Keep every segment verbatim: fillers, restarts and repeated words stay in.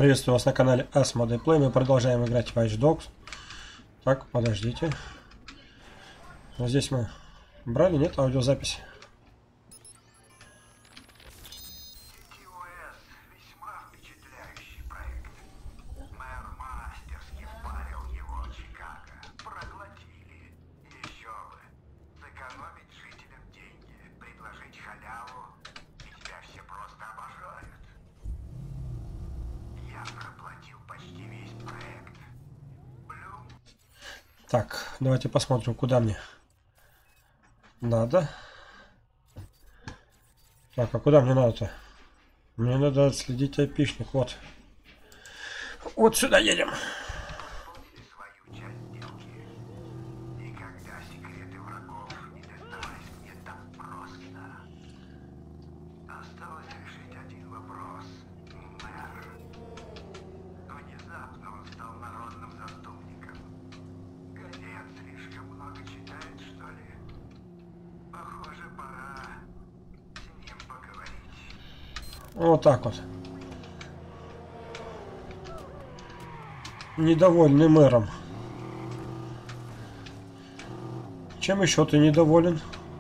Приветствую вас на канале Asmodee Play. Мы продолжаем играть в Watch Dogs. Так, подождите. Вот здесь мы брали, нет, аудиозапись? Так, давайте посмотрим, куда мне надо. Так, а куда мне надо-то? Мне надо отследить айпишник, вот. Вот сюда едем. Вот так вот. Недовольный мэром. Чем еще ты недоволен?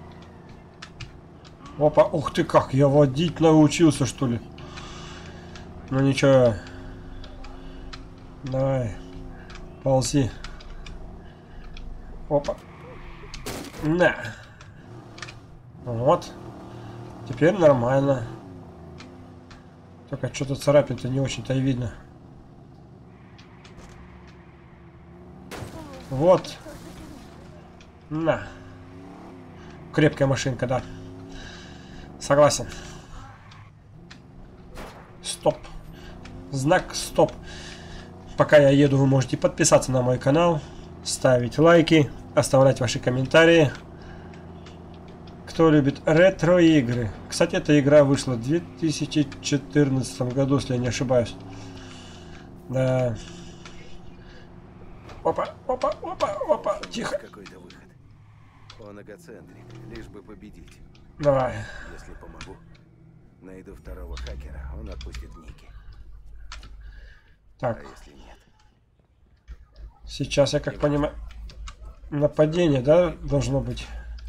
Опа, ух ты как, я водить научился, что ли? Ну ничего. Давай. Ползи. Опа. На. Вот. Теперь нормально. Только что-то царапин-то не очень-то и видно. Вот. На. Крепкая машинка, да. Согласен. Стоп. Знак стоп. Пока я еду, вы можете подписаться на мой канал, ставить лайки, оставлять ваши комментарии. Кто любит ретро-игры. Кстати, эта игра вышла в две тысячи четырнадцатом году, если я не ошибаюсь. Да. Опа, опа, опа, опа. Тихо. Какой-то выход. Он эгоцентрик, лишь бы победить. Давай. Если помогу, найду второго хакера, он отпустит Ники. Так. А если нет? Сейчас я как понимаю, нападение, да, должно быть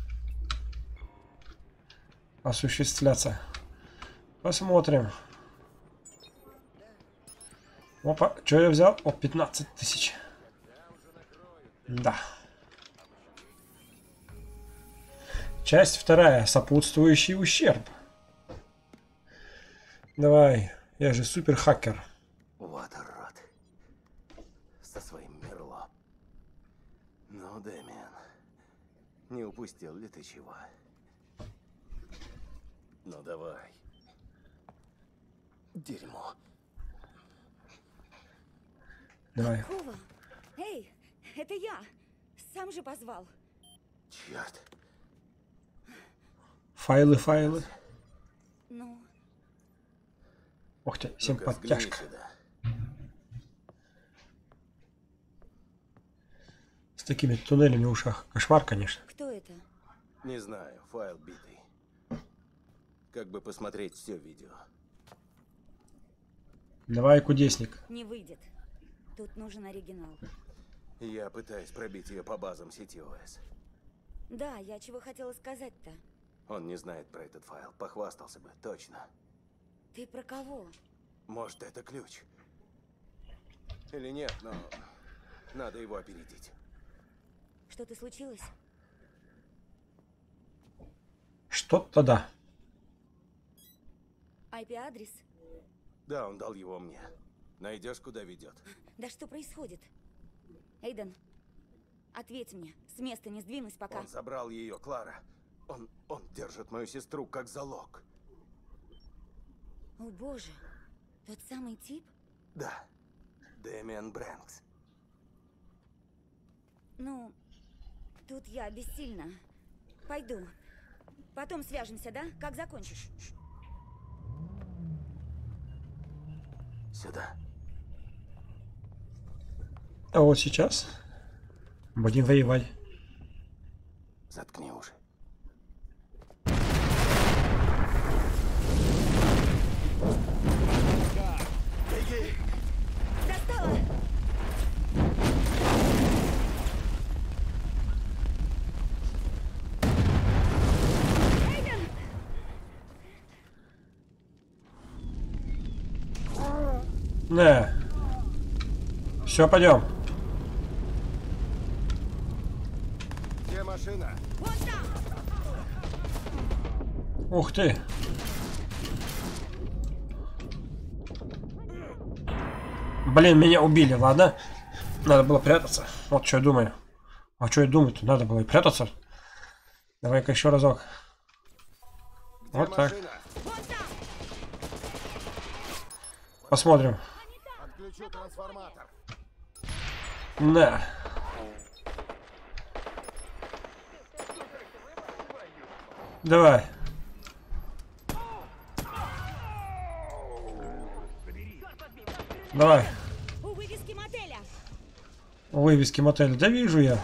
осуществляться. Посмотрим. Опа, что я взял? О, пятнадцать тысяч. Да. Часть вторая. Сопутствующий ущерб. Давай. Я же супер хакер. Вот урод. Со своим Мерло. Ну, Дэмиан, не упустил ли ты чего? Ну давай. Дерьмо. Давай. Какого? Эй, это я. Сам же позвал. Черт. Файлы, файлы. Ну, Ух ты, Ну-ка, симпатяшка. взгляни сюда. С такими туннелями в ушах. Кошмар, конечно. кто это? Не знаю, файл битый. Как бы посмотреть все видео. Давай, кудесник. Не выйдет. Тут нужен оригинал. Я пытаюсь пробить ее по базам сети ОС. Да, я чего хотела сказать-то. Он не знает про этот файл. Похвастался бы, точно. Ты про кого? Может, это ключ? Или нет, но надо его опередить. Что-то случилось? Что-то да. ай пи-адрес? Да, он дал его мне. Найдешь, куда ведет? Да что происходит? Эйден, ответь мне. С места не сдвинусь пока. Он забрал ее, Клара. Он, он держит мою сестру как залог. О боже, тот самый тип? Да, Дэмиан Брэнкс. Ну, тут я бессильна. Пойду. Потом свяжемся, да? Как закончишь? Сюда. А вот сейчас будем воевать. Заткни уши. Беги! Не. Все, пойдем. Где машина? Вон там! Ух ты. Блин, меня убили, ладно? Надо было прятаться. Вот что я думаю. А что я думаю-то? Надо было и прятаться. Давай-ка еще разок. Где Вот так. машина? Вон там! Посмотрим. Отключу трансформатор. На. Давай. Давай. У вывески мотеля! Вывески мотеля. Да вижу я.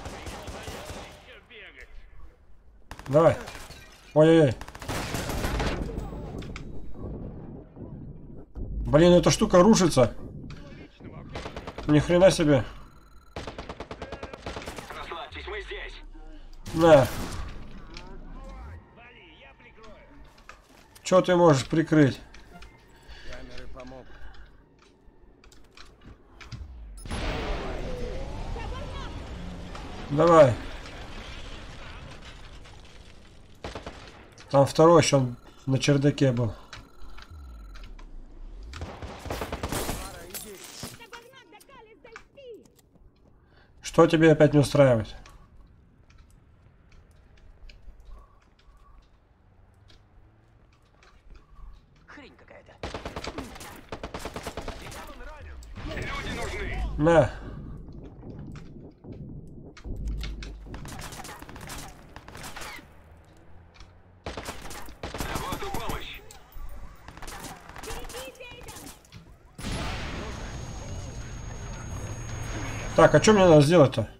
Давай. Ой-ой-ой. Блин, эта штука рушится. Ни хрена себе. Расслабьтесь, мы здесь. На. Что ты можешь прикрыть? Камеры помогут. Давай. Там второй еще на чердаке был. Что тебе опять не устраивает? Хрень какая-то. На. А вот и помощь. Так, а что мне надо сделать-то?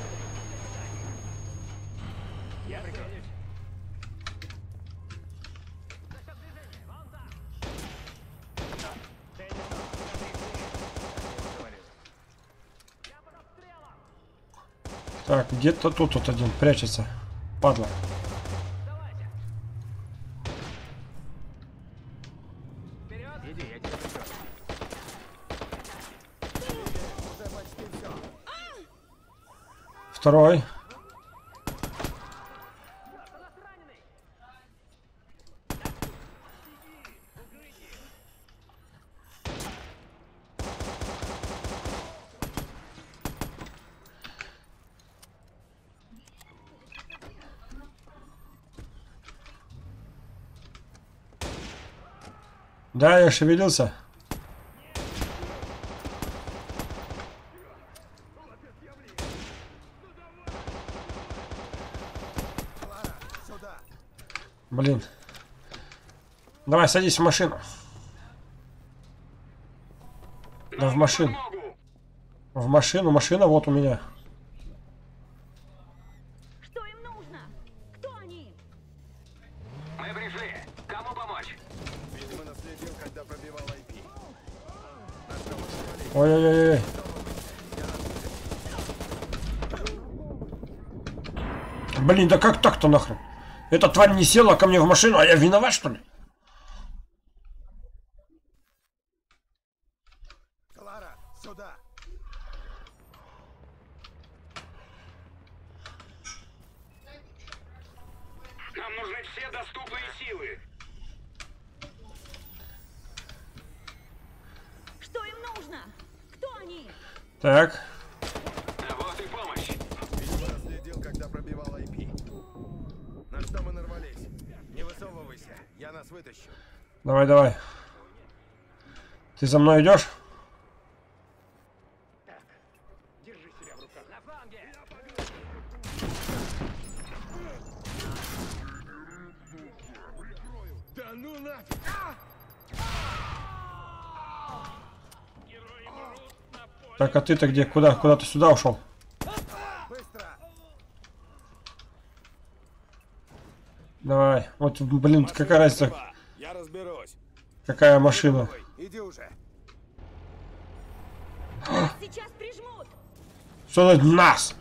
Так, где-то тут вот один прячется. Падла. Второй. Да, я шевелился. Сюда. Блин. Давай, садись в машину. Да в машину. В машину, машина вот у меня. Что им нужно? Кто они? Мы пришли. Кому помочь? Видимо, наследил, когда пробивал ай пи. На что мы собрались? Ой-ой-ой. Блин, да как так-то нахрен? Эта тварь не села ко мне в машину, а я виноват, что ли? Клара, сюда. Нам нужны все доступные силы. Что им нужно? Кто они? Так. А вот и помощь. Видимо, наследил, когда пробивал ай пи. На что мы нарвались? Не высовывайся, я нас вытащу. Давай, давай. Ты за мной идешь? Держи себя в руках. На фланге. Да ну нафиг! Так, а ты-то где? Куда? Куда ты сюда ушел? Быстро! Давай. Вот, блин, какая разница? Я разберусь. Какая машина? Иди уже. Сейчас прижмут! Что за нас?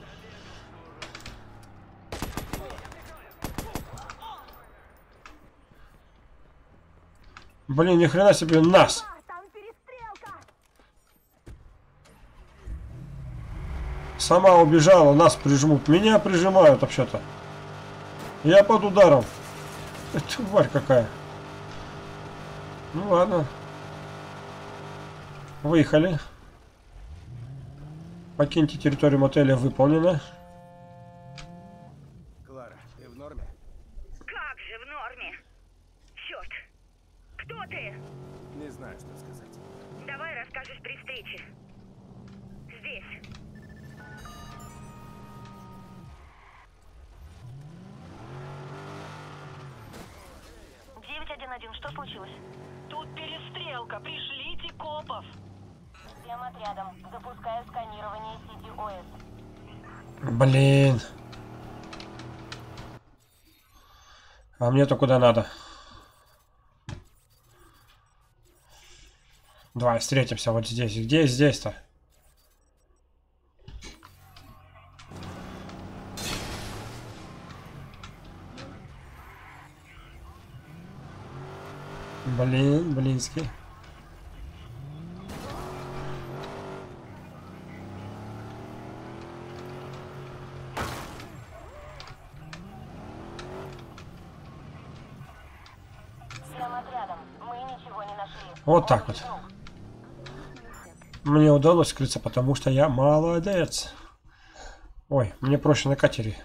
Блин, ни хрена себе нас. Там перестрелка! Сама убежала, нас прижмут. Меня прижимают вообще-то. Я под ударом. Тварь какая. Ну ладно. Выехали. Покиньте территорию мотеля, выполнено. Клара, ты в норме? Как же в норме? Черт! Кто ты? Не знаю, что сказать. Давай расскажешь при встрече. Здесь. девять один один, что случилось? Тут перестрелка, пришлите копов. Всем отрядом, запускаю сканирование сети ОС. Блин. А мне-то куда надо? Давай встретимся вот здесь. Где здесь-то? Блин, блинский. Всем отрядом, мы ничего не нашли. Вот так вот. Мне удалось скрыться, потому что я молодец. Ой, мне проще на катере.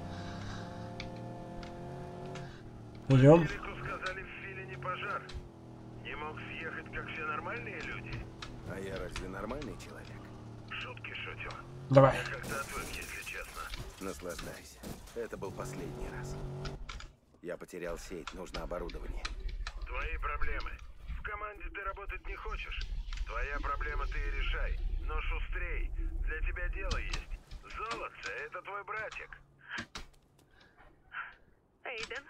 Идем. Велику сказали, в Филине пожар. Не мог съехать, как все нормальные люди. А я разве нормальный человек? Шутки шутю. Давай. Я как-то отвык, если честно. Наслаждайся. Это был последний раз. Я потерял сеть, нужно оборудование. Твои проблемы. В команде ты работать не хочешь? Твоя проблема ты и решай. Но шустрей. Для тебя дело есть. Золотце — это твой братик. Эйден?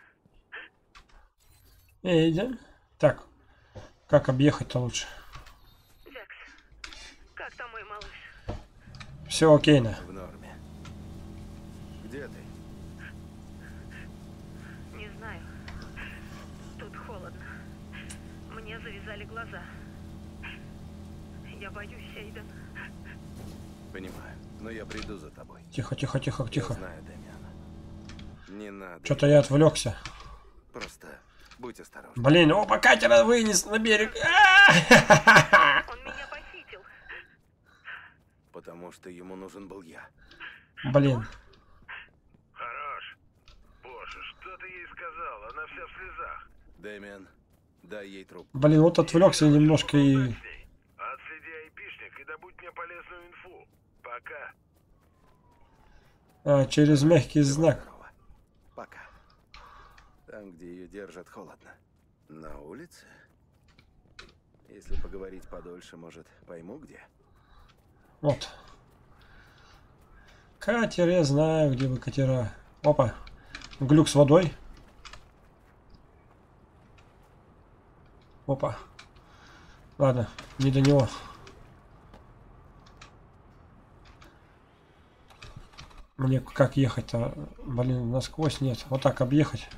Эйден. Так. Как объехать-то лучше? Зекс, как там мой малыш? Все окейно. В норме. Где ты? Не знаю. Тут холодно. Мне завязали глаза. Я боюсь, Эйден. Понимаю. Но я приду за тобой. Тихо, тихо, тихо, Я тихо. знаю, Демиан. Не надо. Что-то я отвлекся. Просто будь осторожен. Блин, оба катера вынес на берег. А-а-а! Он меня похитил. Потому что ему нужен был я. Блин. Хорош. Боже, что ты ей сказал? Она вся в слезах. Демиан, дай ей трубку. Блин, вот отвлекся немножко и... Отследи айпишник и добудь мне полезную инфу. Пока. А, через мягкий знак. Здорово. Пока. Там, где ее держат, холодно. На улице? Если поговорить подольше, может, пойму, где? Вот. Катер, я знаю, где вы катера. Опа. Глюк с водой. Опа. Ладно, не до него. Мне как ехать-то? Блин, насквозь нет. Вот так объехать.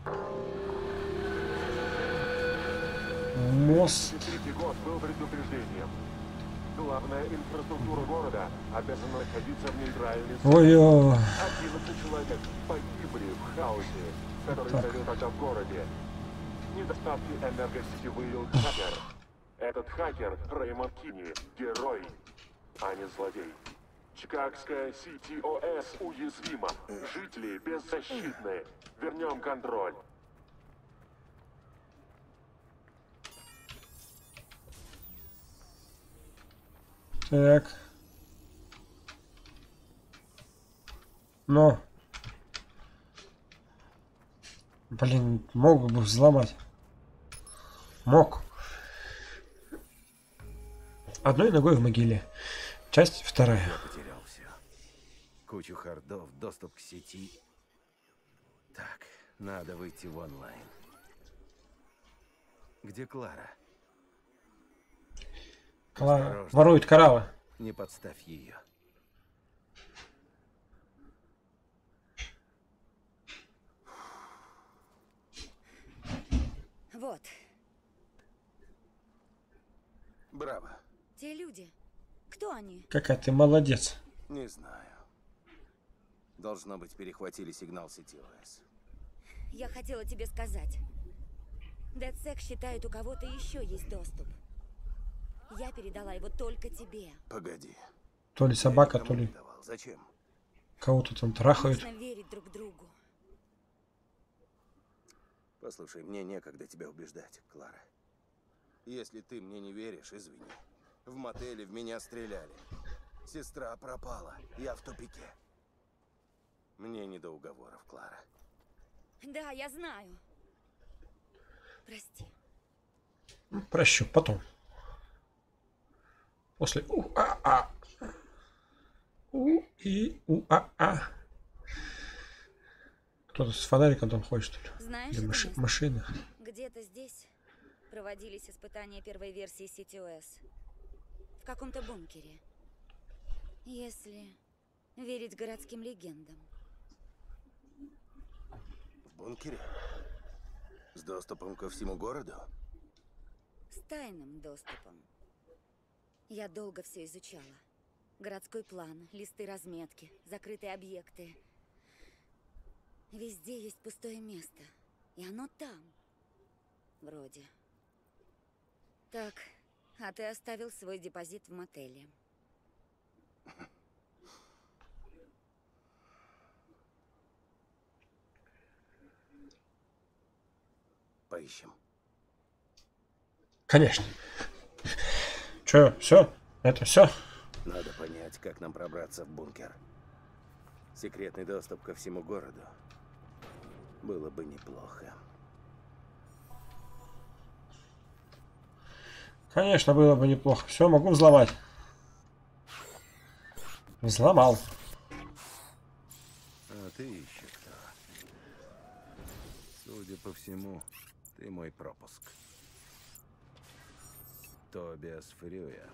Мост. Третий год был предупреждением. Главная инфраструктура города обязана находиться в нейтральной зоне. Ой-ой. одиннадцать человек погибли в хаосе, который Так. царил тогда в городе. Недостатки энергосетевые хакер. Этот хакер Рэймонд Кини, герой, а не злодей. Чикагская сети ОС уязвима. Жители беззащитны. Вернем контроль. Так. Но. Блин, мог бы взломать. Мог. Одной ногой в могиле. Часть вторая. Я потерял все. Кучу хардов, доступ к сети. Так, надо выйти в онлайн. Где Клара? Клара Осторожно. ворует кораллы. Не подставь ее. Вот, Браво. те люди. Кто они? Какая ты молодец. Не знаю. Должно быть, перехватили сигнал си ти о эс. Я хотела тебе сказать. DedSec считает, у кого-то еще есть доступ. Я передала его только тебе. Погоди. То ли собака, Я то ли никому не давал. Зачем? кого-то там трахают. Нужно верить друг другу. Послушай, мне некогда тебя убеждать, Клара. Если ты мне не веришь, извини. В мотеле в меня стреляли. Сестра пропала. Я в тупике. Мне не до уговоров, Клара. Да, я знаю. Прости. Прощу, потом. После у-а-а. У и у-а-а. Кто-то с фонариком там ходит, что ли? Знаешь, Или это маши- место? машина. Где-то здесь проводились испытания первой версии си ти о эс. В каком-то бункере. Если верить городским легендам. В бункере? С доступом ко всему городу? С тайным доступом. Я долго все изучала. Городской план, листы разметки, закрытые объекты. Везде есть пустое место. И оно там. Вроде. Так, а ты оставил свой депозит в мотеле. Поищем. Конечно. Че, все? Это все? Надо понять, как нам пробраться в бункер. Секретный доступ ко всему городу. Было бы неплохо. Конечно, было бы неплохо. Все, могу взломать. Взломал. А ты еще кто? Судя по всему, ты мой пропуск. Тобиас Фрюер.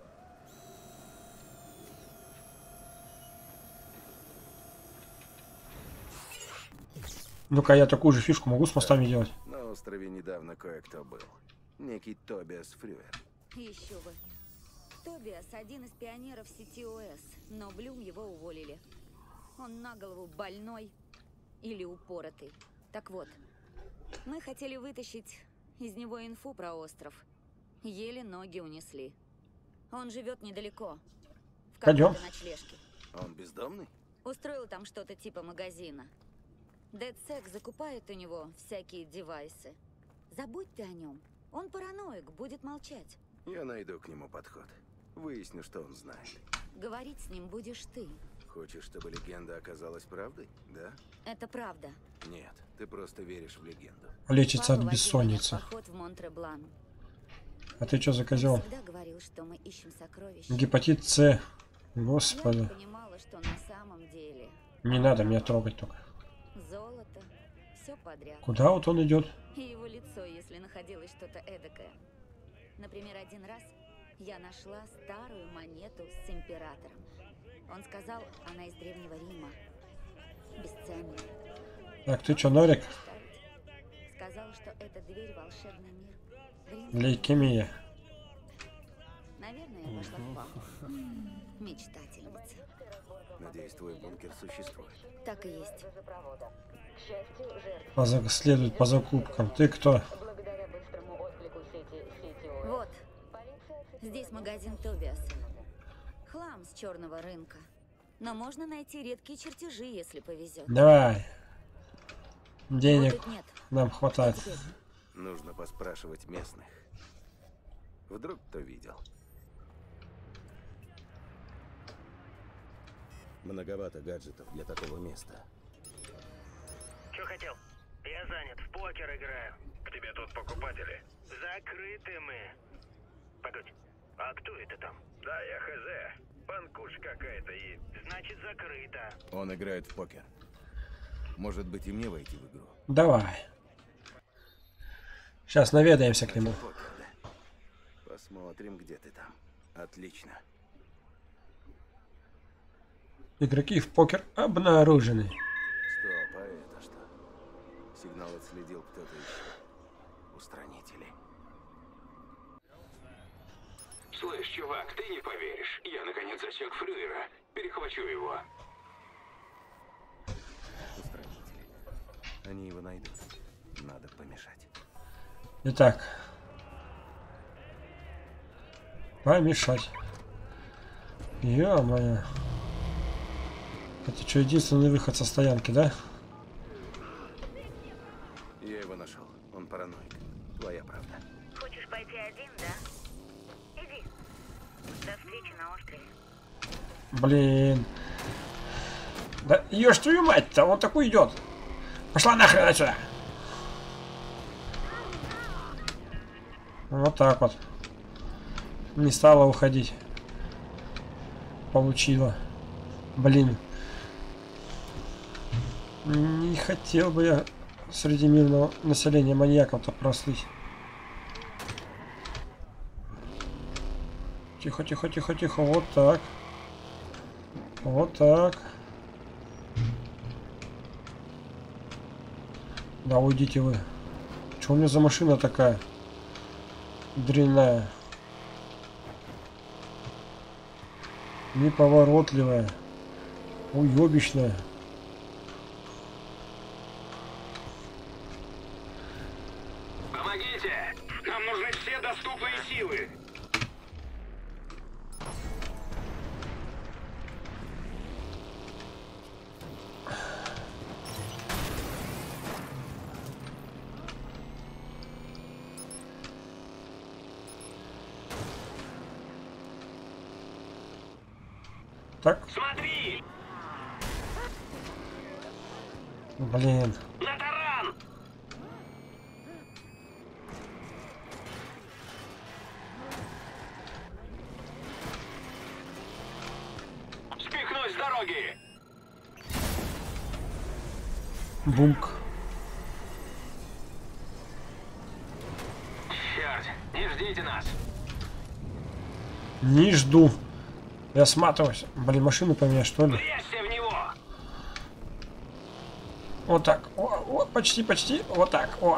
Ну-ка, я такую же фишку могу с мостами делать. На острове недавно кое-кто был. Некий Тобиас Фрюер. Еще бы. Тобиас один из пионеров си ти о эс, но Блюм его уволили. Он на голову больной или упоротый. Так вот, мы хотели вытащить из него инфу про остров. Еле ноги унесли. Он живет недалеко. В Пойдем. какой-то ночлежке. Он бездомный? Устроил там что-то типа магазина. DedSec закупает у него всякие девайсы. Забудь ты о нем. Он параноик, будет молчать. Я найду к нему подход. Выясню, что он знает. Говорить с ним будешь ты. Хочешь, чтобы легенда оказалась правдой? Да? Это правда. Нет, ты просто веришь в легенду. Лечится Папа от водил меня в бессонницы. поход в Монтреблан. А ты что за козел? Всегда говорил, что мы ищем сокровища. Гепатит С. Я Господи. не понимала, что на самом деле Не надо меня трогать только. золото, все подряд. Куда вот он идет? И его лицо, если находилось что-то эдакое. Например, один раз я нашла старую монету с императором. Он сказал, она из Древнего Рима. Бесценная. Так, ты что, Норик? Представить? Сказал, что это дверь в волшебный мир. Грин. Лейкемия. Наверное, я пошла в папу. Мечтательница. Надеюсь, твой бункер существует. Так и есть. По за- Следует по закупкам. Ты кто? Благодаря быстрому отклику сети си ти о эс. Вот. Здесь магазин Тобиаса. Хлам с черного рынка. Но можно найти редкие чертежи, если повезет. Давай. Вот Денег тут нет. нам хватает. Теперь. Нужно поспрашивать местных. Вдруг кто видел. Многовато гаджетов для такого места. Че хотел? Я занят, в покер играю. К тебе тут покупатели. Закрыты мы. Погодь, а кто это там? Да, я хз. Панкуш какая-то и... Значит, закрыто. Он играет в покер. Может быть, и мне войти в игру? Давай. Сейчас наведаемся к нему. Покер, да? Посмотрим, где ты там. Отлично. Игроки в покер обнаружены. Стоп, а это что? Сигнал отследил кто-то еще. Устранители. Слышь, чувак, ты не поверишь. Я наконец засек Фрюера. Перехвачу его. Устранители. Они его найдут. Надо помешать. Итак. Помешать. Ё-моё. Это что, единственный выход со стоянки, да? Я его нашел. Он параноик. Твоя правда. Хочешь пойти один, да? Иди. До встречи на острове. Блин. Да ешь твою мать-то, он такой идет. Пошла нахрен отсюда. Вот так вот. Не стала уходить. Получила. Блин. Не хотел бы я среди мирного населения маньяков-то прослыть. Тихо, тихо, тихо, тихо. Вот так. Вот так. Да уйдите вы. Что у меня за машина такая? Дрянная. Неповоротливая. Уёбищная. Помогите! Нам нужны все доступные силы. Так. Смотри! Блин. На таран! Спихнуть с дороги! Бумк. Черт, не ждите нас! Не жду. Я сматываюсь. Блин, машину поменять, что ли? Врежься в него! Вот так. О, о, почти, почти. Вот так. О.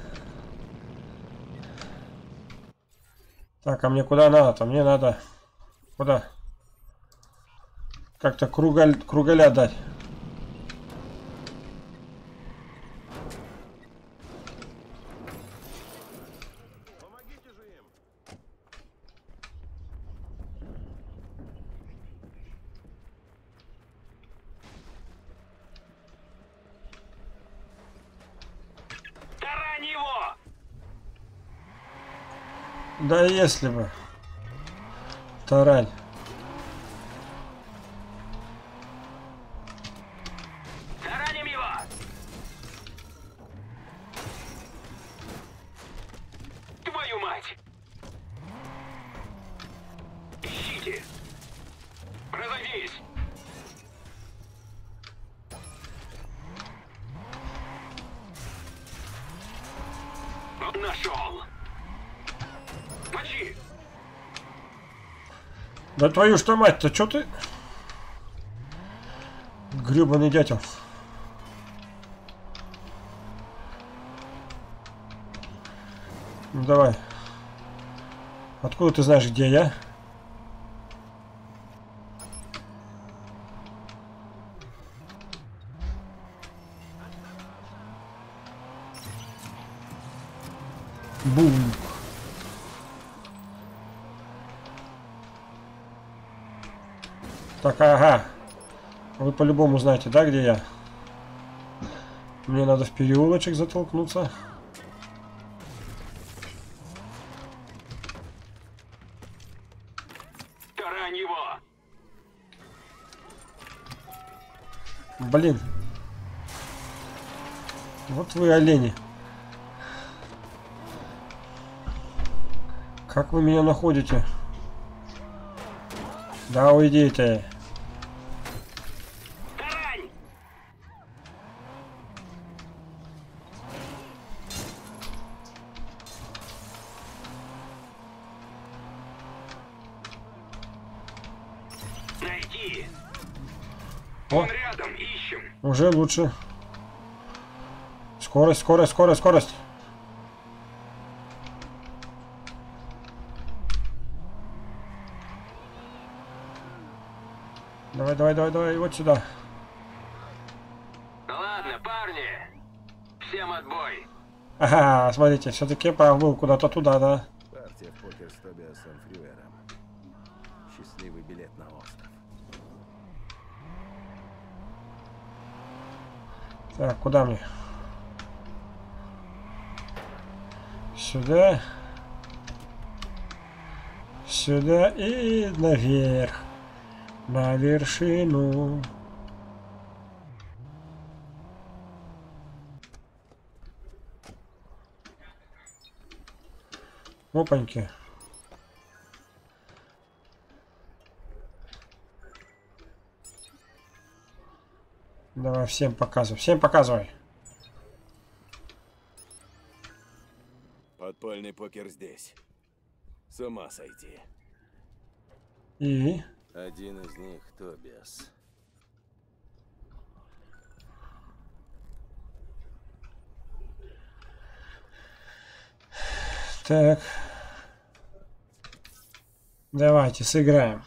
Так, а мне куда надо-то? Мне надо... Куда? Как-то круголь... круголя дать. Тарань его! Да если бы. Тарань. Тараним его! Твою мать! Ищите! Разойдись! Нашел! Мочи! Да твою что мать-то, чё ты? Гребаный дятел. Ну давай. Откуда ты знаешь, где я? Бум. Так, ага. Вы по-любому знаете, да, где я? Мне надо в переулочек затолкнуться. Тарань его! Блин. Вот вы олени. Как вы меня находите? Да уйдите. Тарань! Найди! О, Он рядом, ищем! уже лучше. Скорость, скорость, скорость, скорость. Давай, Давай, давай, давай, давай, вот сюда. Ладно, парни. Всем отбой. Ага, смотрите, все-таки прав был куда-то туда, да. Партия в покер с Тобиасом Фрюером. Счастливый билет на остров. Так, куда мне? Сюда. Сюда и наверх. На вершину. Опаньки. Давай всем показывай. Всем показывай. Подпольный покер здесь. С ума сойти. И... Один из них Тобиас. Так. Давайте сыграем.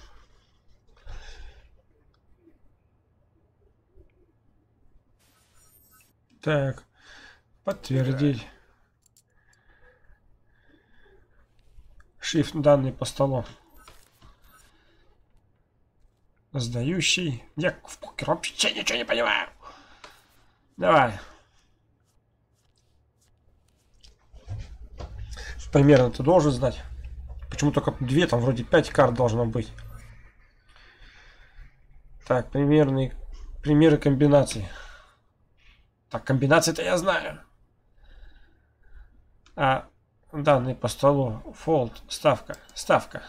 Так. Подтвердить. Шрифт данные по столу. Сдающий. Я в покер вообще ничего не понимаю. Давай. Примерно ты должен знать. Почему только две, там вроде пять карт должно быть. Так, примерные примеры комбинаций. Так, комбинации-то я знаю. А данные по столу. Фолд, ставка, ставка.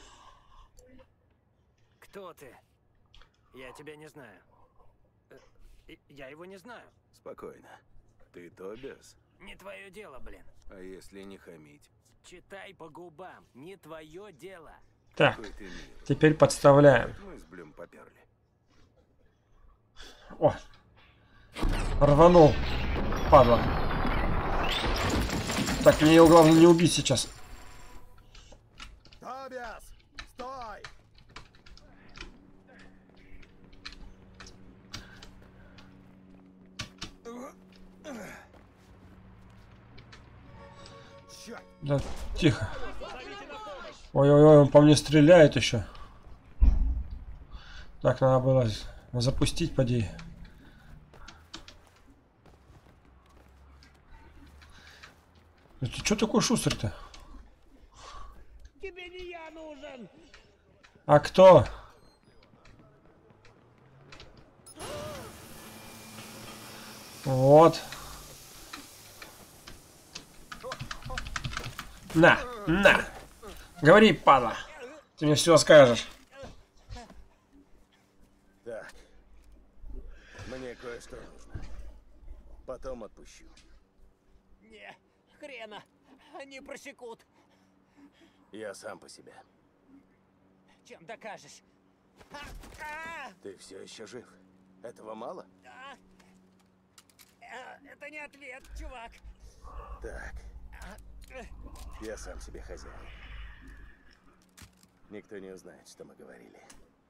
Кто ты? Я тебя не знаю. Э, Я его не знаю. Спокойно. Ты Тобиас? Не твое дело, блин. А если не хамить? Читай по губам. Не твое дело. Так, Какой ты милый. теперь подставляем. Мы с Блюм поперли. О! Рванул. Падла. Так, мне его главное не убить сейчас. Тобиас! Стой! Черт! Да, тихо. Ой-ой-ой, он по мне стреляет еще. Так, надо было запустить, поди. Да ты что такой шустрый-то? Тебе не я нужен. А кто? Вот. На, на. Говори, падла. Ты мне все скажешь. Так. Мне кое-что нужно. Потом отпущу. Не, хрена. Они просекут. Я сам по себе. Чем докажешь? А, а, Ты все еще жив. Этого мало? а. А, Это не ответ, чувак. Так. А, э, Я сам себе хозяин. Никто не узнает, что мы говорили.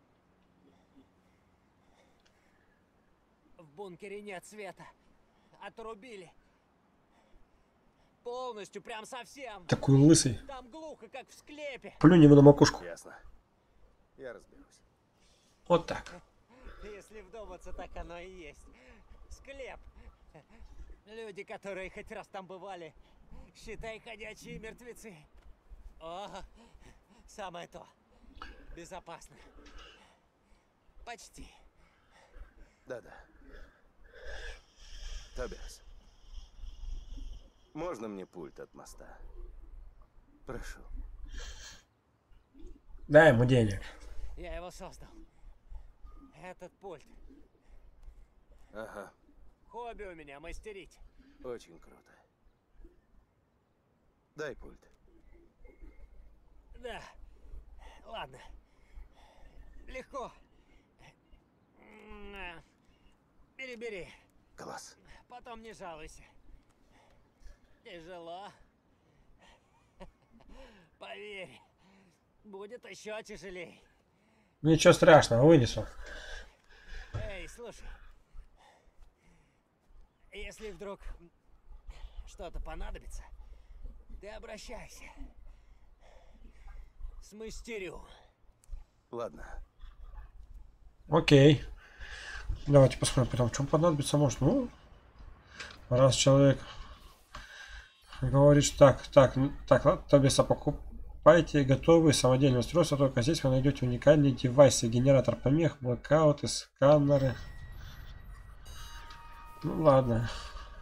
В бункере нет света. Отрубили. Полностью, прям совсем. Такой лысый. Там глухо, как в склепе. Плюнь ему на макушку. Ясно. Я разберусь. Вот так. Если вдуматься, так оно и есть. Склеп. Люди, которые хоть раз там бывали, считай, ходячие мертвецы. О, самое то. Безопасно. Почти. Да-да. Тобиас. Можно мне пульт от моста? Прошу. Дай ему денег. Я его создал. Этот пульт. Ага. Хобби у меня мастерить. Очень круто. Дай пульт. Да. Ладно. Легко. На. Бери, бери. Класс. Потом не жалуйся. Тяжело. Поверь. Будет еще тяжелей. Ничего страшного, вынесу. слушай. Если вдруг что-то понадобится, ты обращайся. Смастерю. Ладно. Окей. Давайте посмотрим, потом, в чем понадобится, может. Ну, раз человек говорит, что так, так, так, ладно, Тобиаса, покупайте готовые самодельные устройства, только здесь вы найдете уникальные девайсы, генератор помех, блокауты, сканеры. Ну ладно.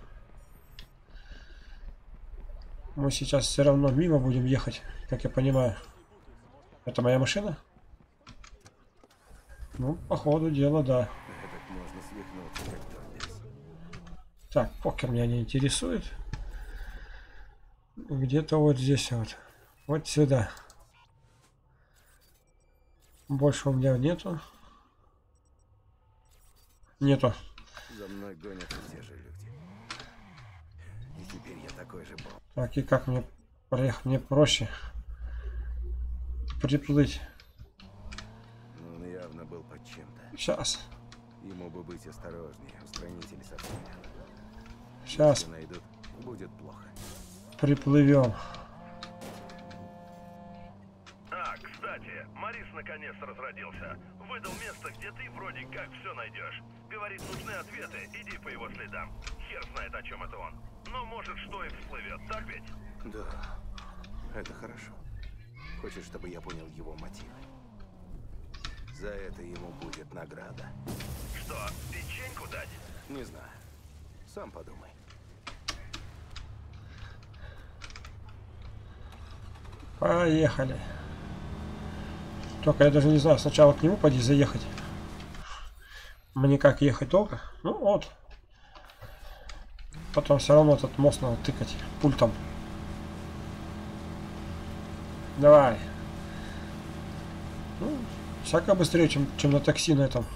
Мы сейчас все равно мимо будем ехать, как я понимаю. Это моя машина? Ну, по ходу дела, да. Этот можно свихнуться, как Тобиас. Так, покер меня не интересует. Где-то вот здесь вот. Вот сюда. Больше у меня нету. Нету. За мной гонятся те же люди. И теперь я такой же был. Так, и как мне проехать? Мне проще приплыть. Но он явно был под чем-то. Сейчас. Ему бы быть осторожнее. Устранители совсем рядом. Сейчас Если найдут, будет плохо. приплывем. А, кстати, Морис наконец разродился. Выдал место, где ты вроде как все найдешь. Говорит, нужны ответы, иди по его следам. Хер знает, о чем это он. Но может, что и всплывет, так ведь? Да, это хорошо. Хочет, чтобы я понял его мотивы. За это ему будет награда. Что, печеньку дать? Не знаю. Сам подумай. Поехали. Только я даже не знаю, сначала к нему поди заехать. Мне как ехать долго? Ну вот. Потом все равно этот мост надо тыкать пультом. Давай. Ну, всяко быстрее, чем, чем на такси на этом.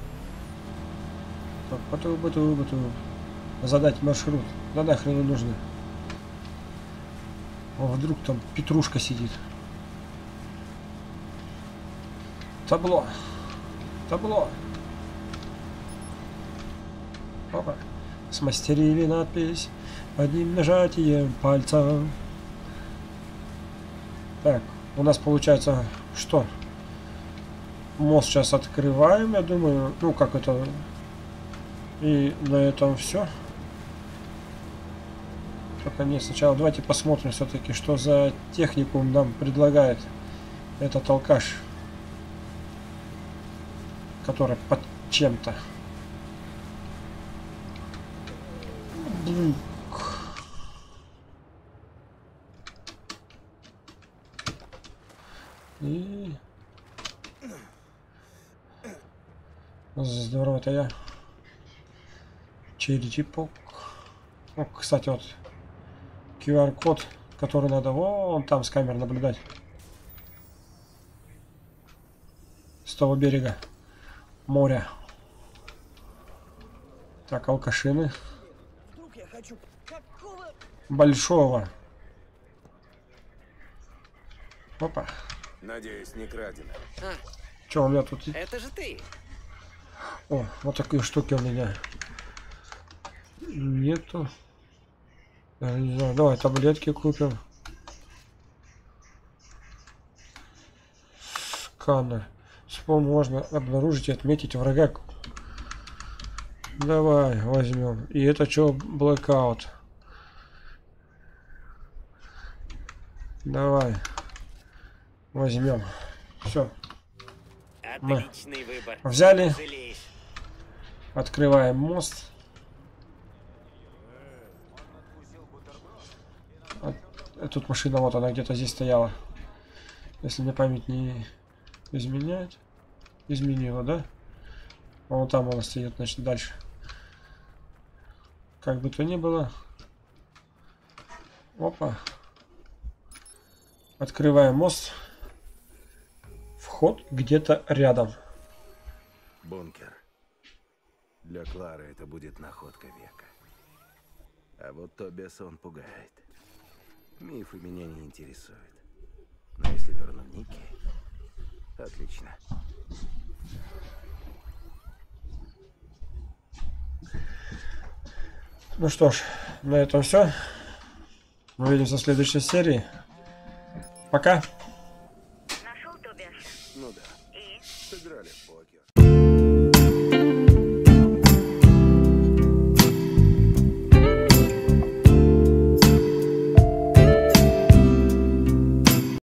Так, потом, потом, потом. Задать маршрут. Да нахрен не нужно. А вдруг там Петрушка сидит. Табло. Табло. Опа. Смастерили надпись одним нажатием пальца. Так, у нас получается что? Мост сейчас открываем, я думаю. Ну, как это... И на этом все. Только нет, сначала давайте посмотрим все-таки, что за технику нам предлагает этот алкаш, который под чем-то. И... Здорово, это я. Черепок. О, кстати, вот ку ар-код, который надо вон там с камер наблюдать. С того берега моря. Так, алкашины. Большого. Опа. Надеюсь, не крадено. А, Что у меня тут? это же ты. О, вот такие штуки у меня. Нету. Я не знаю, давай таблетки купим. Сканер. С помощью можно обнаружить и отметить врага. Давай возьмем. И это что, блэкаут? Давай возьмем. Все. Отличный выбор. Взяли. Жалеешь. Открываем мост. А, тут машина, вот она где-то здесь стояла. Если мне память не изменяет. Изменила, да? Вон там она стоит, значит, дальше. Как бы то ни было. Опа. Открываем мост. Вход где-то рядом. Бункер. Для Клары это будет находка века. А вот Тобиаса он пугает. Мифы меня не интересуют. Но если верну Ники... Отлично. Ну что ж, на этом все. Увидимся в следующей серии. Пока. Нашел Тобиаса? Ну да. И? Сыграли в покер.